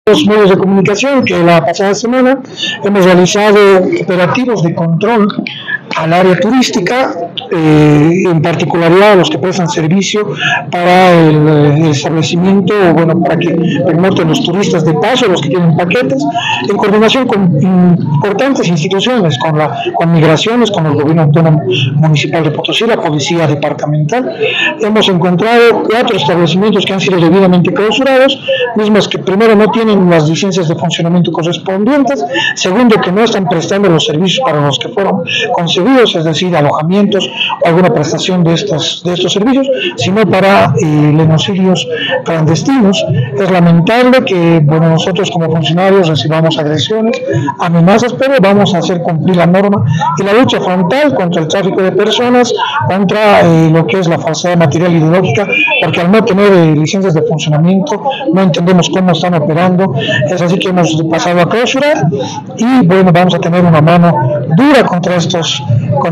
los medios de comunicación que la pasada semana hemos realizado operativos de control al área turística, en particularidad a los que prestan servicio para el establecimiento, bueno, para que permitan los turistas de paso, los que tienen paquetes, en coordinación con importantes instituciones, con migraciones, con el gobierno autónomo municipal de Potosí, la policía departamental. Hemos encontrado 4 establecimientos que han sido debidamente clausurados, mismos que primero no tienen las licencias de funcionamiento correspondientes, segundo que no están prestando los servicios para los que fueron concebidos, es decir, alojamientos o alguna prestación de estos servicios, sino para lenocirios clandestinos. Es lamentable que, bueno, nosotros como funcionarios recibamos agresiones, amenazas, pero vamos a hacer cumplir la norma y la lucha frontal contra el tráfico de personas, contra lo que es la falsedad material ideológica, porque al no tener licencias de funcionamiento no entendemos cómo están operando. Es así que hemos pasado a clausurar y, bueno, vamos a tener una mano dura contra estos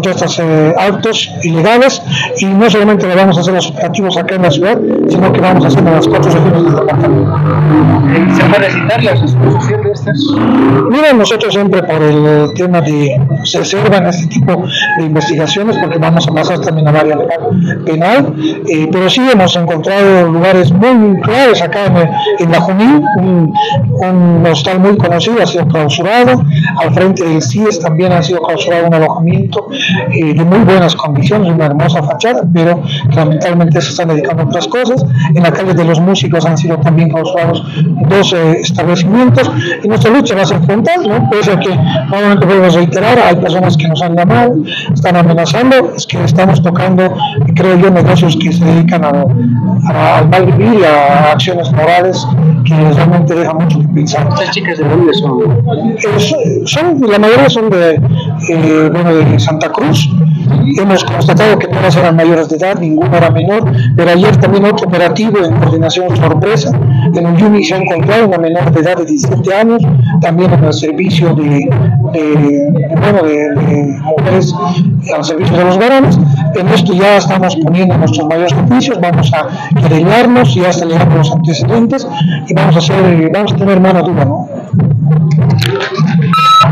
actos ilegales, y no solamente le vamos a hacer los operativos acá en la ciudad, sino que vamos a hacer en las 4 regiones del departamento. ¿Se puede citar la suspensión de estas? Miren, nosotros siempre por el tema de se observan este tipo de investigaciones, porque vamos a pasar también a la área penal, pero sí hemos encontrado lugares muy claves acá en la Junín. Un hostal muy conocido ha sido clausurado, al frente del CIES también ha sido clausurado un alojamiento de muy buenas condiciones, una hermosa fachada, pero lamentablemente se están dedicando a otras cosas. En la calle de los Músicos han sido también clausurados 2 establecimientos, y nuestra lucha va a ser frontal, ¿no? Pese a que nuevamente vuelvo a reiterar, hay personas que nos han llamado, están amenazando, es que estamos tocando, creo yo, negocios que se dedican al mal vivir y a acciones morales que realmente dejan mucho que pensar. ¿Estas chicas de dónde son? La mayoría son de Santa Cruz. Hemos constatado que todas eran mayores de edad, ninguna era menor, pero ayer también otro operativo en coordinación sorpresa, en un Uyuni se ha encontrado una menor de edad de 17 años, también en el servicio de mujeres al servicio de los varones. En esto ya estamos poniendo nuestros mayores juicios, vamos a querellarnos, ya están llegando los antecedentes y vamos a tener mano dura, ¿no?